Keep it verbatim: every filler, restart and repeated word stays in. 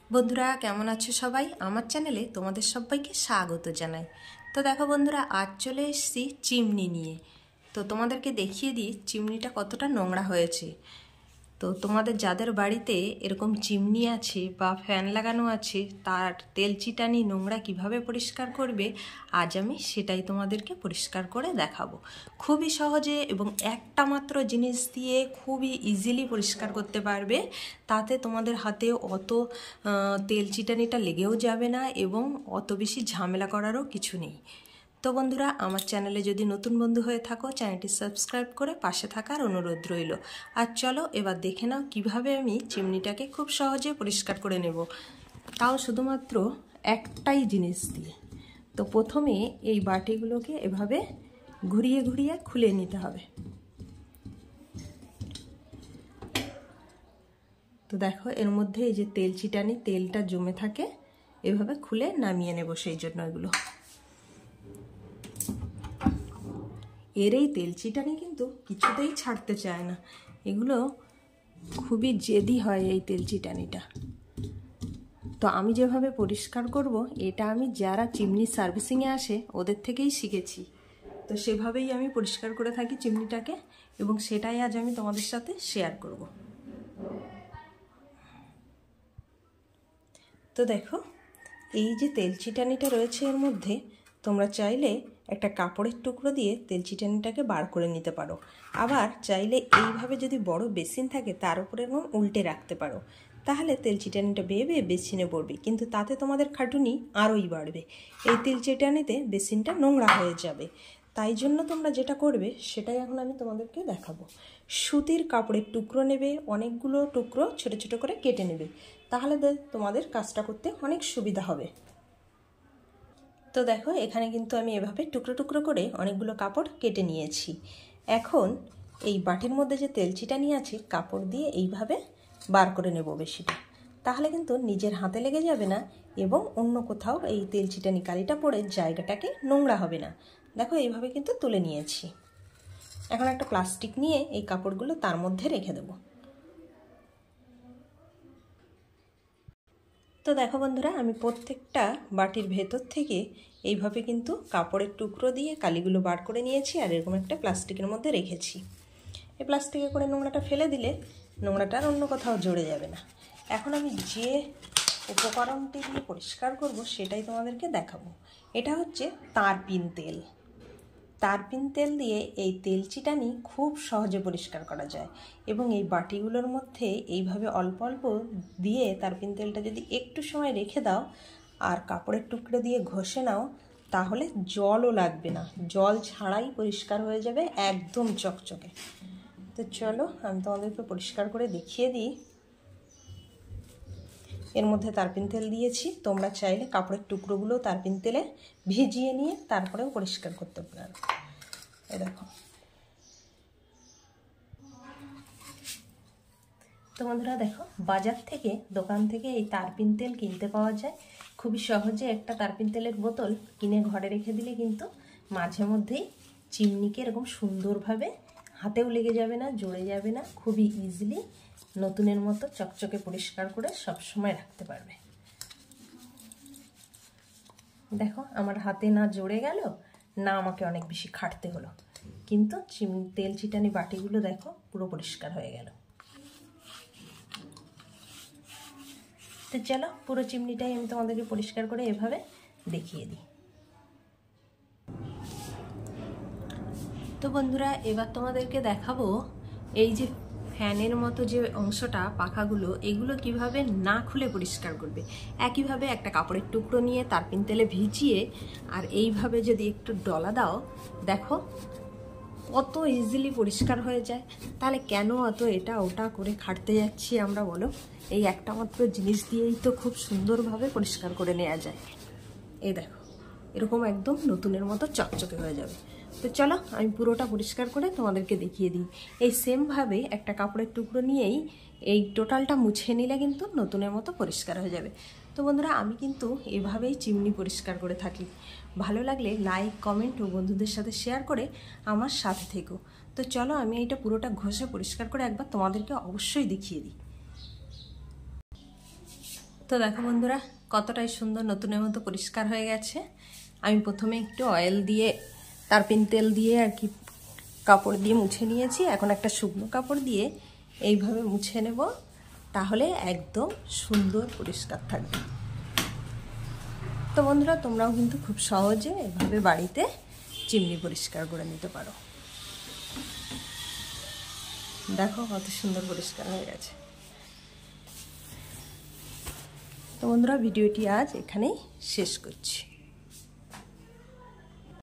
বন্ধুরা কেমন আছো সবাই? আমার চ্যানেলে তোমাদের সবাইকে স্বাগত জানাই। তো দেখো বন্ধুরা, আজ চলে এসেছি চিমনি নিয়ে। তো তোমাদেরকে দেখিয়ে দিই চিমনিটা কতটা নোংরা হয়েছে। তো তোমাদের যাদের বাড়িতে এরকম চিমনি আছে বা ফ্যান লাগানো আছে, তার তেল চিটানি নোংরা কিভাবে পরিষ্কার করবে আজ আমি সেটাই তোমাদেরকে পরিষ্কার করে দেখাবো। খুবই সহজে এবং একটা মাত্র জিনিস দিয়ে খুবই ইজিলি পরিষ্কার করতে পারবে। তাতে তোমাদের হাতে অত তেল চিটানিটা লেগেও যাবে না এবং অত বেশি ঝামেলা করারও কিছু নেই। তো বন্ধুরা, আমার চ্যানেলে যদি নতুন বন্ধু হয়ে থাকো, চ্যানেলটি সাবস্ক্রাইব করে পাশে থাকার অনুরোধ রইল। আর চলো এবার দেখে নাও কিভাবে আমি চিমনিটাকে খুব সহজে পরিষ্কার করে নেব, তাও শুধুমাত্র একটাই জিনিস দিয়ে। তো প্রথমে এই বাটিগুলোকে এভাবে ঘুরিয়ে ঘুরিয়ে খুলে নিতে হবে। তো দেখো এর মধ্যে এই যে তেল চিটানি, তেলটা জমে থাকে, এভাবে খুলে নামিয়ে নেব। সেই জন্য এগুলো এর এই তেল চিটানি কিন্তু কিছুতেই ছাড়তে চায় না। এগুলো খুবই জেদি হয় এই তেল চিটানিটা। তো আমি যেভাবে পরিষ্কার করব, এটা আমি যারা চিমনি সার্ভিসিংয়ে আসে ওদের থেকেই শিখেছি। তো সেভাবেই আমি পরিষ্কার করে থাকি চিমনিটাকে, এবং সেটাই আজ আমি তোমাদের সাথে শেয়ার করব। তো দেখো এই যে তেল চিটানিটা রয়েছে এর মধ্যে, তোমরা চাইলে একটা কাপড়ের টুকরো দিয়ে তেল চিটানিটাকে বার করে নিতে পারো। আবার চাইলে এইভাবে যদি বড় বেসিন থাকে তার উপরে এরকম উল্টে রাখতে পারো, তাহলে তেল চিটানিটা বেয়ে বেয়ে বেসিনে পড়বে, কিন্তু তাতে তোমাদের খাটুনি আরোই বাড়বে। এই তেল চিটানিতে বেসিনটা নোংরা হয়ে যাবে। তাই জন্য তোমরা যেটা করবে সেটাই এখন আমি তোমাদেরকে দেখাবো। সুতির কাপড়ের টুকরো নেবে, অনেকগুলো টুকরো ছোট ছোট করে কেটে নেবে, তাহলে তোমাদের কাজটা করতে অনেক সুবিধা হবে। তো দেখো এখানে কিন্তু আমি এভাবে টুকরো টুকরো করে অনেকগুলো কাপড় কেটে নিয়েছি। এখন এই বাটির মধ্যে যে তেল চিটানি আছে, কাপড় দিয়ে এইভাবে বার করে নেব বেশিটা, তাহলে কিন্তু নিজের হাতে লেগে যাবে না এবং অন্য কোথাও এই তেল চিটানি কালিটা পড়ে জায়গাটাকে নোংরা হবে না। দেখো এইভাবে কিন্তু তুলে নিয়েছি। এখন একটা প্লাস্টিক নিয়ে এই কাপড়গুলো তার মধ্যে রেখে দেবো। তো দেখো বন্ধুরা, আমি প্রত্যেকটা বাটির ভেতর থেকে এইভাবে কিন্তু কাপড়ের টুকরো দিয়ে কালিগুলো বার করে নিয়েছি, আর এরকম একটা প্লাস্টিকের মধ্যে রেখেছি। এই প্লাস্টিকে করে নোংরাটা ফেলে দিলে নোংরাটা আর অন্য কোথাও জড়ে যাবে না। এখন আমি যে উপকরণটি দিয়ে পরিষ্কার করব সেটাই তোমাদেরকে দেখাবো। এটা হচ্ছে তারপিন তেল। তারপিন তেল দিয়ে এই তেল চিটানি খুব সহজে পরিষ্কার করা যায়, এবং এই বাটিগুলোর মধ্যে এইভাবে অল্প অল্প দিয়ে তারপিন তেলটা যদি একটু সময় রেখে দাও আর কাপড়ের টুকরো দিয়ে ঘষে নাও, তাহলে জলও লাগবে না, জল ছাড়াই পরিষ্কার হয়ে যাবে, একদম চকচকে। তো চলো আমি তোমাদেরকে পরিষ্কার করে দেখিয়ে দিই। এর মধ্যে তারপিন তেল দিয়েছি, তোমরা চাইলে কাপড়ের টুকরোগুলো তারপিন তেলে ভিজিয়ে নিয়ে তারপরেও পরিষ্কার করতে পারো। এই দেখো। তো বন্ধুরা দেখো, বাজার থেকে, দোকান থেকে এই তারপিন তেল কিনতে পাওয়া যায়। খুবই সহজে একটা তারপিন তেলের বোতল কিনে ঘরে রেখে দিলে কিন্তু মাঝে মধ্যেই চিমনিকে এরকম সুন্দরভাবে হাতেও লেগে যাবে না, জড়ে যাবে না, খুবই ইজিলি নতুনের মতো চকচকে পরিষ্কার করে সবসময় রাখতে পারবে। দেখো আমার হাতে না জড়ে গেল, না আমাকে অনেক বেশি খাটতে হলো, কিন্তু তেল চিটানি বাটিগুলো দেখো পুরো পরিষ্কার হয়ে গেল। তো চলো পুরো চিমনিটাই আমি তোমাদেরকে পরিষ্কার করে এভাবে দেখিয়ে দিই। তো বন্ধুরা, এবার তোমাদেরকে দেখাবো এই যে ফ্যানের মতো যে অংশটা, পাখাগুলো, এগুলো কিভাবে না খুলে পরিষ্কার করবে। একইভাবে একটা কাপড়ের টুকরো নিয়ে তারপিন তেলে ভিজিয়ে আর এইভাবে যদি একটু ডলা দাও, দেখো কত ইজিলি পরিষ্কার হয়ে যায়। তাহলে কেন অত এটা ওটা করে খাটতে যাচ্ছি আমরা, বলো? এই একটা মাত্র জিনিস দিয়েই তো খুব সুন্দরভাবে পরিষ্কার করে নেওয়া যায়। এই দেখো এরকম একদম নতুনের মতো চকচকে হয়ে যাবে। তো চলো আমি পুরোটা পরিষ্কার করে তোমাদেরকে দেখিয়ে দিই। এই সেমভাবে একটা কাপড়ের টুকরো নিয়েই এই টোটালটা মুছে নিলে কিন্তু নতুনের মতো পরিষ্কার হয়ে যাবে। তো বন্ধুরা, আমি কিন্তু এভাবেই চিমনি পরিষ্কার করে থাকি। ভালো লাগলে লাইক, কমেন্ট ও বন্ধুদের সাথে শেয়ার করে আমার সাথে থেকো। তো চলো আমি এইটা পুরোটা ঘষে পরিষ্কার করে একবার তোমাদেরকে অবশ্যই দেখিয়ে দিই। তো দেখো বন্ধুরা, কতটাই সুন্দর নতুনের মতো পরিষ্কার হয়ে গেছে। আমি প্রথমে একটু অয়েল দিয়ে তারপিন তেল দিয়ে আর কি কাপড় দিয়ে মুছে নিয়েছি। এখন একটা শুকনো কাপড় দিয়ে এইভাবে মুছে নেব, তাহলে একদম সুন্দর পরিষ্কার থাকবে। তো বন্ধুরা, তোমরাও কিন্তু খুব সহজে এভাবে বাড়িতে চিমনি পরিষ্কার করে নিতে পারো। দেখো কত সুন্দর পরিষ্কার হয়ে গেছে। তো বন্ধুরা, ভিডিওটি আজ এখানেই শেষ করছি।